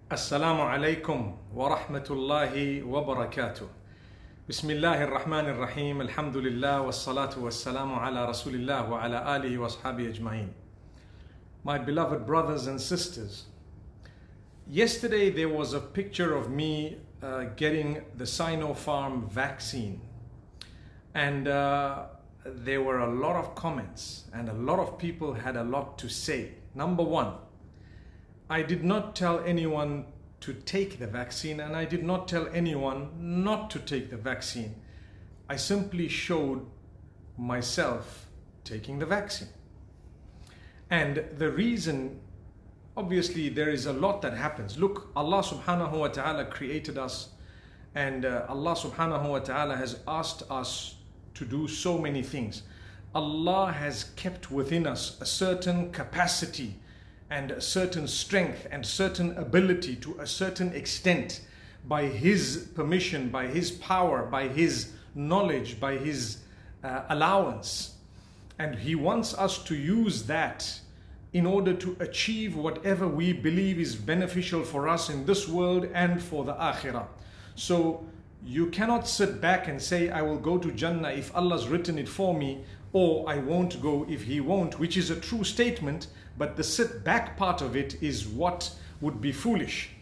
Assalamu alaikum wa rahmatullahi wa barakatuh. Bismillah ar-Rahman ar-Rahim. Alhamdulillah wa salatu wa salamu ala Rasulillah wa ala alihi wa ashabi ajma'in. My beloved brothers and sisters, yesterday there was a picture of me getting the Sinopharm vaccine, and there were a lot of comments and a lot of people had a lot to say. Number one, I did not tell anyone to take the vaccine, and I did not tell anyone not to take the vaccine. I simply showed myself taking the vaccine. And the reason, obviously there is a lot that happens. Look, Allah subhanahu wa ta'ala created us, and Allah subhanahu wa ta'ala has asked us to do so many things. Allah has kept within us a certain capacity and a certain strength and certain ability to a certain extent, by His permission, by His power, by His knowledge, by His allowance. And He wants us to use that in order to achieve whatever we believe is beneficial for us in this world and for the akhirah. So you cannot sit back and say, I will go to Jannah if Allah's written it for me, or I won't go if He won't, which is a true statement, but the sit back part of it is what would be foolish.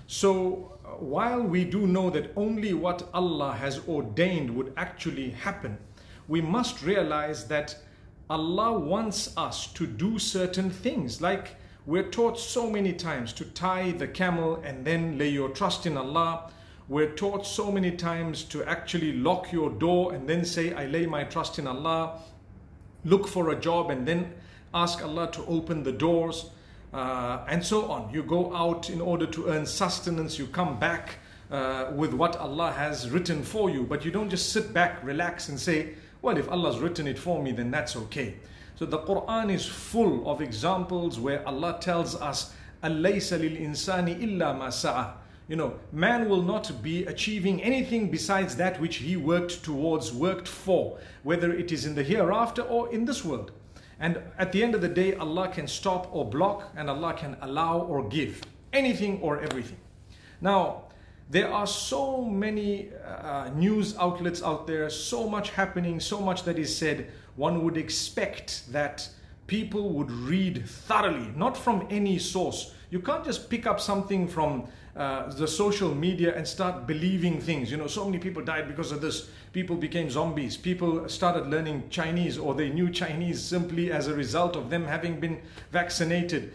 So while we do know that only what Allah has ordained would actually happen, we must realize that Allah wants us to do certain things. Like we're taught so many times to tie the camel and then lay your trust in Allah. We're taught so many times to actually lock your door and then say, I lay my trust in Allah. Look for a job and then ask Allah to open the doors, and so on. You go out in order to earn sustenance. You come back with what Allah has written for you. But you don't just sit back, relax and say, well, if Allah's written it for me, then that's okay. So the Quran is full of examples where Allah tells us, أَلَّيْسَ لِلْإِنسَانِ إِلَّا مَا سَعَى. You know, man will not be achieving anything besides that which he worked towards, worked for, whether it is in the hereafter or in this world. And at the end of the day, Allah can stop or block, and Allah can allow or give anything or everything. Now, there are so many news outlets out there, so much happening, so much that is said. One would expect that people would read thoroughly, not from any source. You can't just pick up something from the social media and start believing things. You know, so many people died because of this. People became zombies. People started learning Chinese, or they knew Chinese simply as a result of them having been vaccinated.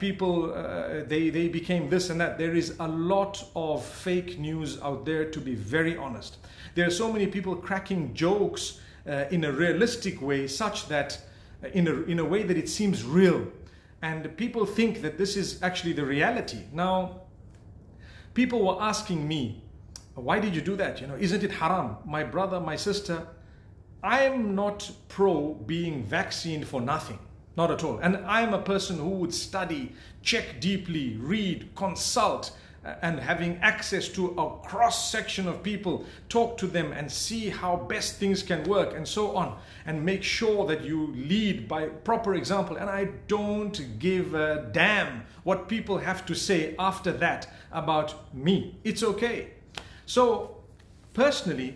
They became this and that. There is a lot of fake news out there, to be very honest. There are so many people cracking jokes in a realistic way, such that in a way that it seems real. And people think that this is actually the reality. Now, people were asking me, why did you do that? You know, isn't it haram? My brother, my sister, I'm not pro being vaccinated for nothing. Not at all. And I'm a person who would study, check deeply, read, consult, and having access to a cross section of people, talk to them and see how best things can work and so on, and make sure that you lead by proper example. And I don't give a damn what people have to say after that about me. It's okay. So personally,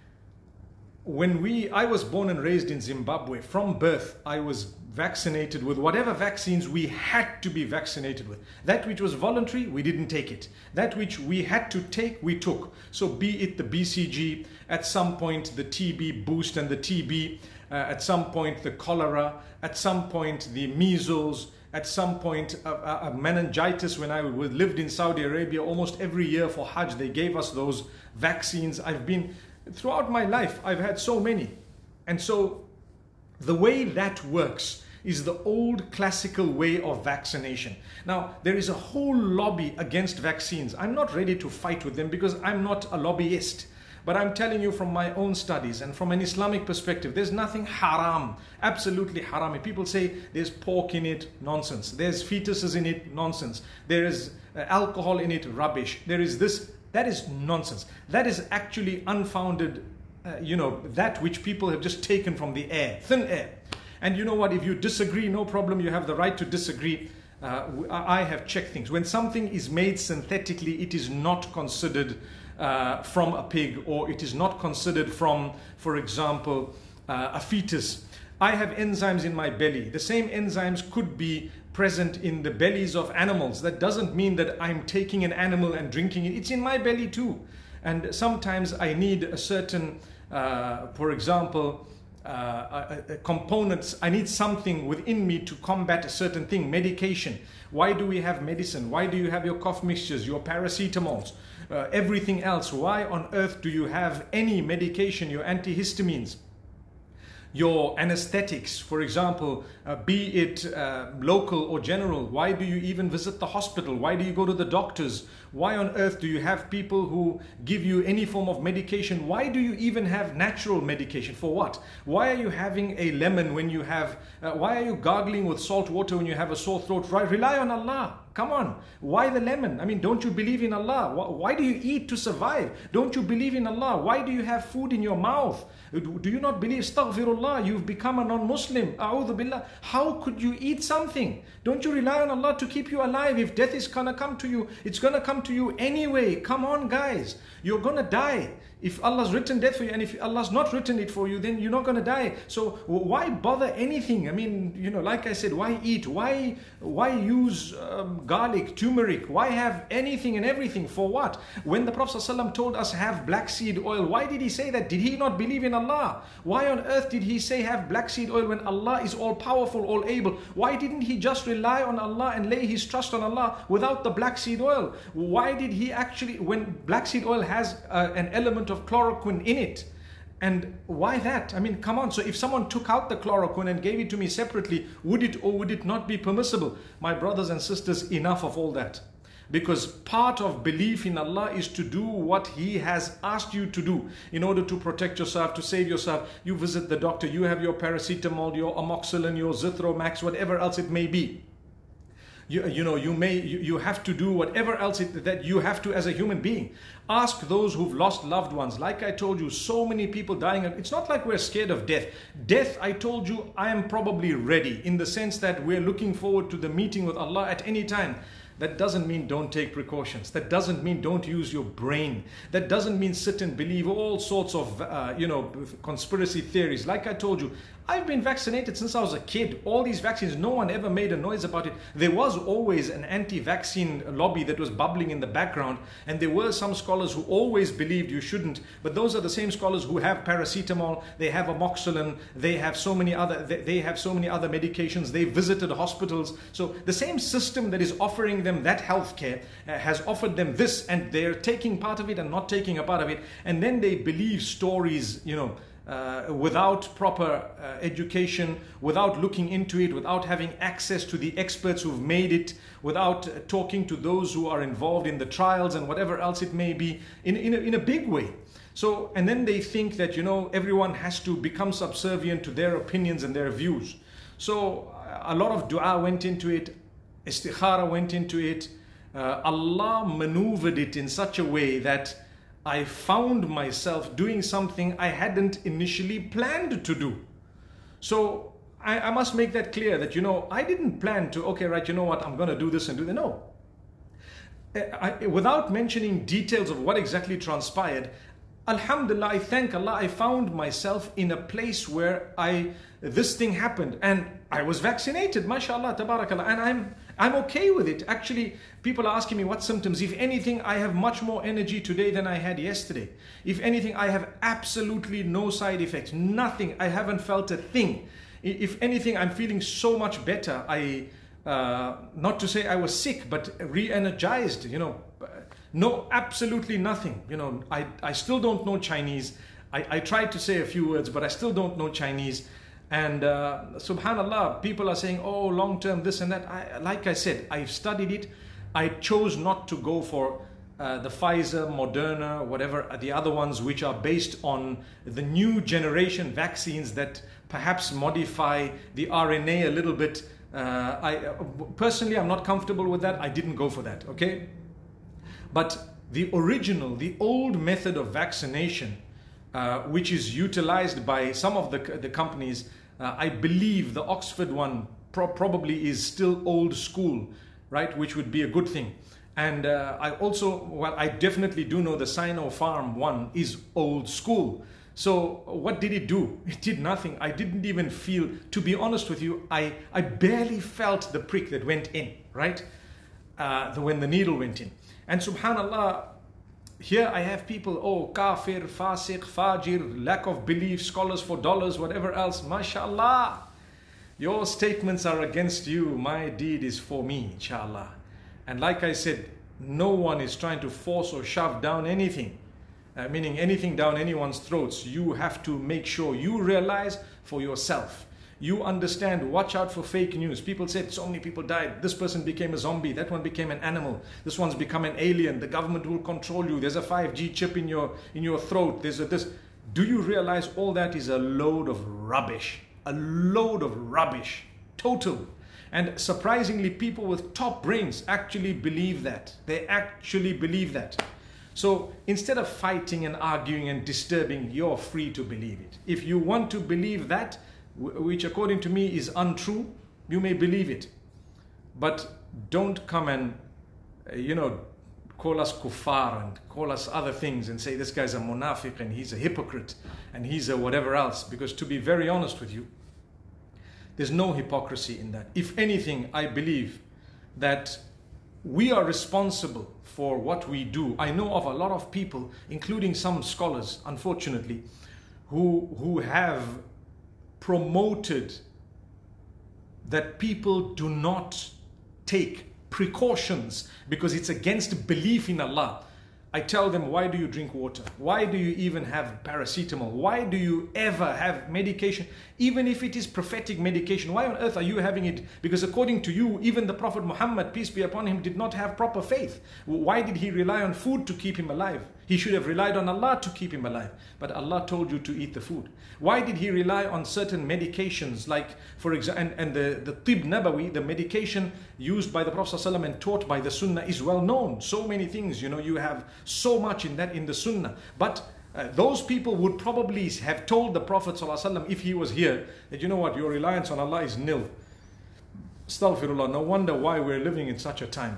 I was born and raised in Zimbabwe. From birth, I was vaccinated with whatever vaccines we had to be vaccinated with. That which was voluntary, we didn't take it. That which we had to take, we took. So be it the BCG, at some point the TB boost and the TB, at some point the cholera, at some point the measles, at some point a meningitis. When I lived in Saudi Arabia, almost every year for Hajj, they gave us those vaccines. Throughout my life, I've had so many. And so the way that works is the old classical way of vaccination. Now, there is a whole lobby against vaccines. I'm not ready to fight with them because I'm not a lobbyist. But I'm telling you from my own studies and from an Islamic perspective, there's nothing haram, absolutely haram. If people say there's pork in it, nonsense. There's fetuses in it, nonsense. There is alcohol in it, rubbish. There is this, that is nonsense. That is actually unfounded, that which people have just taken from the air, thin air. And you know what, if you disagree, no problem, you have the right to disagree. I have checked things. When something is made synthetically, it is not considered from a pig, or it is not considered from, for example, a fetus. I have enzymes in my belly. The same enzymes could be present in the bellies of animals. That doesn't mean that I'm taking an animal and drinking it. It's in my belly too. And sometimes I need a certain, for example, components. I need something within me to combat a certain thing. Medication. Why do we have medicine? Why do you have your cough mixtures, your paracetamols, everything else? Why on earth do you have any medication, your antihistamines, your anesthetics, for example, be it local or general? Why do you even visit the hospital? Why do you go to the doctors? Why on earth do you have people who give you any form of medication? Why do you even have natural medication? For what? Why are you having a lemon when you have, why are you gargling with salt water when you have a sore throat? Rely on Allah. Come on. Why the lemon? I mean, don't you believe in Allah? Why do you eat to survive? Don't you believe in Allah? Why do you have food in your mouth? Do you not believe? Astaghfirullah, you've become a non-Muslim. A'udhu billah. How could you eat something? Don't you rely on Allah to keep you alive? If death is gonna come to you, it's gonna come to you anyway. Come on, guys. You're gonna die. If Allah's written death for you, and if Allah's not written it for you, then you're not going to die. So why bother anything? I mean, you know, like I said, why eat? Why use garlic, turmeric? Why have anything and everything? For what? When the Prophet ﷺ told us have black seed oil, why did he say that? Did he not believe in Allah? Why on earth did he say have black seed oil when Allah is all powerful, all able? Why didn't he just rely on Allah and lay his trust on Allah without the black seed oil? Why did he actually, when black seed oil has an element of chloroquine in it? And why that? I mean, come on. So if someone took out the chloroquine and gave it to me separately, would it or would it not be permissible? My brothers and sisters, enough of all that. Because part of belief in Allah is to do what He has asked you to do in order to protect yourself, to save yourself. You visit the doctor, you have your paracetamol, your amoxicillin, your Zithromax, whatever else it may be. You have to do whatever else that you have to as a human being. Ask those who've lost loved ones. Like I told you, so many people dying. It's not like we're scared of death. Death, I told you, I am probably ready, in the sense that we're looking forward to the meeting with Allah at any time. That doesn't mean don't take precautions. That doesn't mean don't use your brain. That doesn't mean sit and believe all sorts of, conspiracy theories. Like I told you, I've been vaccinated since I was a kid. All these vaccines, no one ever made a noise about it. There was always an anti-vaccine lobby that was bubbling in the background. And there were some scholars who always believed you shouldn't. But those are the same scholars who have paracetamol, they have amoxicillin, they have so many other medications. They visited hospitals. So the same system that is offering them that healthcare has offered them this, and they're taking part of it and not taking a part of it. And then they believe stories, without proper education, without looking into it, without having access to the experts who've made it, without talking to those who are involved in the trials and whatever else it may be, in a big way. So, and then they think that, everyone has to become subservient to their opinions and their views. So a lot of dua went into it, istikhara went into it. Allah maneuvered it in such a way that I found myself doing something I hadn't initially planned to do. So I must make that clear that, I didn't plan to, okay, right, I'm going to do this and do that. No. Without mentioning details of what exactly transpired, Alhamdulillah, I thank Allah, I found myself in a place where this thing happened and I was vaccinated, mashallah, tabarakallah, and I'm okay with it. Actually, people are asking me what symptoms. If anything, I have much more energy today than I had yesterday. If anything, I have absolutely no side effects, nothing. I haven't felt a thing. If anything, I'm feeling so much better. Not to say I was sick, but re-energized, no, absolutely nothing. I still don't know Chinese. I tried to say a few words, but I still don't know Chinese. And subhanallah, people are saying, oh, long term, this and that. Like I said, I've studied it. I chose not to go for the Pfizer, Moderna, whatever, the other ones which are based on the new generation vaccines that perhaps modify the RNA a little bit. Personally, I'm not comfortable with that. I didn't go for that, okay? But the original, the old method of vaccination, which is utilized by some of the companies, I believe the Oxford one probably is still old school, right? Which would be a good thing. And I definitely do know the Sinopharm one is old school. So what did it do? It did nothing. I didn't even feel, to be honest with you, I barely felt the prick that went in, right? When the needle went in. And subhanallah, here I have people, oh, kafir, fasiq, fajir, lack of belief, scholars for dollars, whatever else. MashaAllah. Your statements are against you. My deed is for me, inshallah. And like I said, no one is trying to force or shove down anything, meaning anything down anyone's throats. You have to make sure you realize for yourself. You understand, watch out for fake news. People said so many people died. This person became a zombie. That one became an animal. This one's become an alien. The government will control you. There's a 5G chip in your throat. There's this. Do you realize all that is a load of rubbish? A load of rubbish. Total. And surprisingly, people with top brains actually believe that. They actually believe that. So instead of fighting and arguing and disturbing, you're free to believe it. If you want to believe that, which according to me is untrue, you may believe it. But don't come and, call us kuffar and call us other things and say this guy's a munafiq and he's a hypocrite and he's a whatever else. Because to be very honest with you, there's no hypocrisy in that. If anything, I believe that we are responsible for what we do. I know of a lot of people, including some scholars, unfortunately, who have promoted that people do not take precautions because it's against belief in Allah. I tell them, why do you drink water? Why do you even have paracetamol? Why do you ever have medication? Even if it is prophetic medication, why on earth are you having it? Because according to you, even the Prophet Muhammad, peace be upon him, did not have proper faith. Why did he rely on food to keep him alive? He should have relied on Allah to keep him alive. But Allah told you to eat the food. Why did he rely on certain medications like, for example, and the Tib Nabawi, the medication used by the Prophet ﷺ and taught by the Sunnah is well known. So many things, you have so much in the Sunnah. But those people would probably have told the Prophet ﷺ if he was here that, you know what, your reliance on Allah is nil. Astaghfirullah, no wonder why we're living in such a time.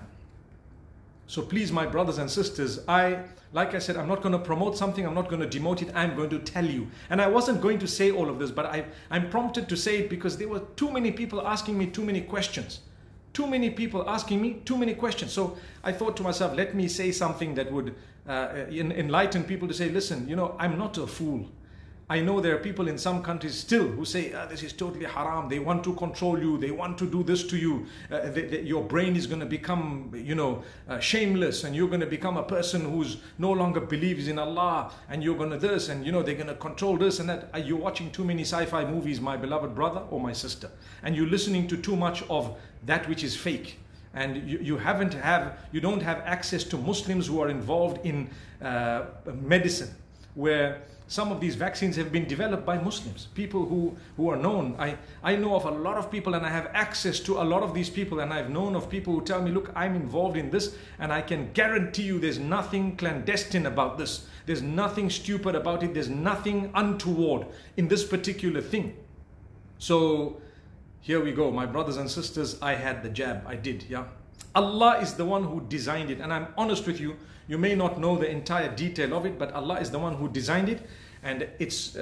So please, my brothers and sisters, like I said, I'm not going to promote something, I'm not going to demote it, I'm going to tell you. And I wasn't going to say all of this, but I'm prompted to say it because there were too many people asking me too many questions. Too many people asking me too many questions. So I thought to myself, let me say something that would enlighten people to say, listen, I'm not a fool. I know there are people in some countries still who say, this is totally haram. They want to control you. They want to do this to you. Your brain is going to become, shameless, and you're going to become a person who's no longer believes in Allah, and you're going to this, and they're going to control this and that. You're watching too many sci-fi movies, my beloved brother or my sister, and you're listening to too much of that which is fake. And you don't have access to Muslims who are involved in medicine, where some of these vaccines have been developed by Muslims, people who are known. I know of a lot of people, and I have access to a lot of these people, and I've known of people who tell me, look, I'm involved in this, and I can guarantee you there's nothing clandestine about this. There's nothing stupid about it. There's nothing untoward in this particular thing. So here we go, my brothers and sisters, I had the jab, I did, yeah. Allah is the one who designed it, and I'm honest with you, you may not know the entire detail of it, but Allah is the one who designed it, and it's,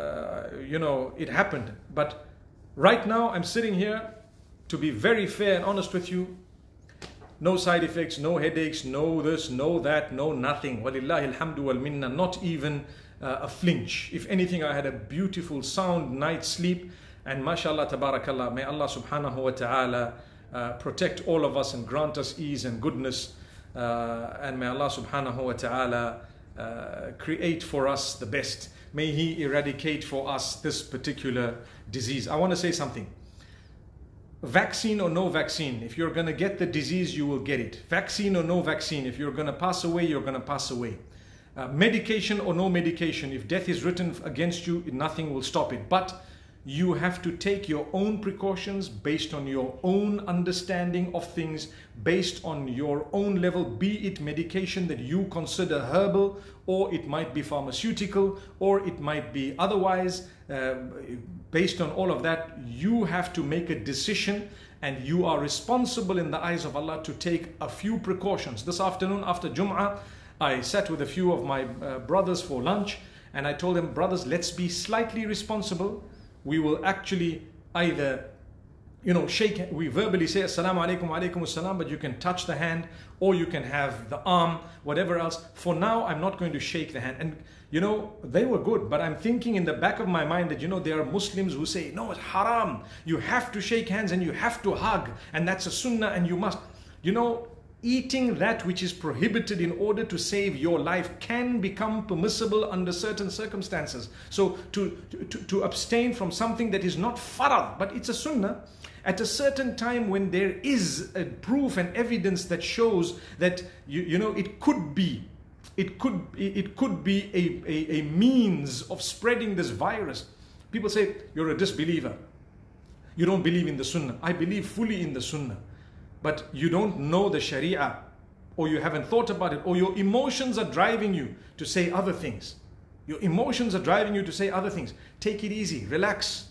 it happened. But right now, I'm sitting here, to be very fair and honest with you, no side effects, no headaches, no this, no that, no nothing. Walillahi alhamdu wal minna, not even a flinch. If anything, I had a beautiful, sound night's sleep, and mashallah, tabarakallah, may Allah subhanahu wa ta'ala protect all of us and grant us ease and goodness, and may Allah subhanahu wa ta'ala create for us the best. May He eradicate for us this particular disease. I want to say something. Vaccine or no vaccine, if you're going to get the disease, you will get it. Vaccine or no vaccine, if you're going to pass away, you're going to pass away. Medication or no medication, if death is written against you, nothing will stop it. But you have to take your own precautions based on your own understanding of things, based on your own level, be it medication that you consider herbal, or it might be pharmaceutical, or it might be otherwise. Based on all of that, you have to make a decision, and you are responsible in the eyes of Allah to take a few precautions. This afternoon after Jum'ah, I sat with a few of my brothers for lunch, and I told them, brothers, let's be slightly responsible. We will actually either, shake, we verbally say assalamu alaikum wa alaikum assalam, but you can touch the hand, or you can have the arm, whatever else. For now, I'm not going to shake the hand. And they were good, but I'm thinking in the back of my mind that there are Muslims who say, no, it's haram, you have to shake hands and you have to hug, and that's a sunnah, and you must, eating that which is prohibited in order to save your life can become permissible under certain circumstances. So to abstain from something that is not farad, but it's a sunnah, at a certain time when there is a proof and evidence that shows that it could be a means of spreading this virus. People say, you're a disbeliever, you don't believe in the sunnah. I believe fully in the sunnah, but you don't know the sharia, or you haven't thought about it, or your emotions are driving you to say other things. Your emotions are driving you to say other things. Take it easy, relax.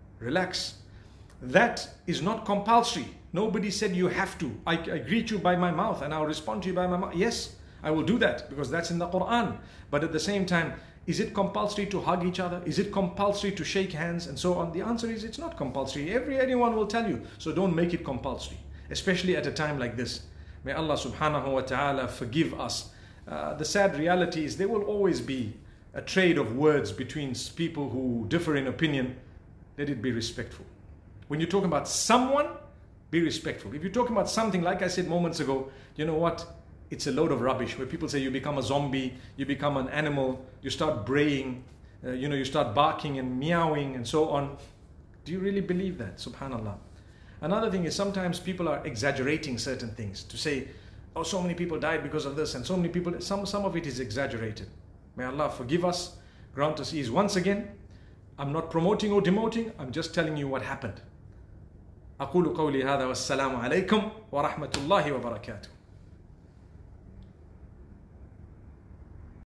That is not compulsory. Nobody said you have to. I greet you by my mouth and I'll respond to you by my mouth. Yes, I will do that because that's in the Quran. But at the same time, is it compulsory to hug each other? Is it compulsory to shake hands and so on? The answer is it's not compulsory. Anyone will tell you. So don't make it compulsory, especially at a time like this. May Allah subhanahu wa ta'ala forgive us. The sad reality is there will always be a trade of words between people who differ in opinion. Let it be respectful. When you're talking about someone, be respectful. If you're talking about something, like I said moments ago, you know what? It's a load of rubbish where people say you become a zombie, you become an animal, you start braying, you start barking and meowing and so on. Do you really believe that? Subhanallah. Another thing is sometimes people are exaggerating certain things to say, oh, so many people died because of this and so many people, some of it is exaggerated. May Allah forgive us, grant us ease. Once again, I'm not promoting or demoting, I'm just telling you what happened. أقول قولي هذا والسلام عليكم ورحمة الله وبركاته.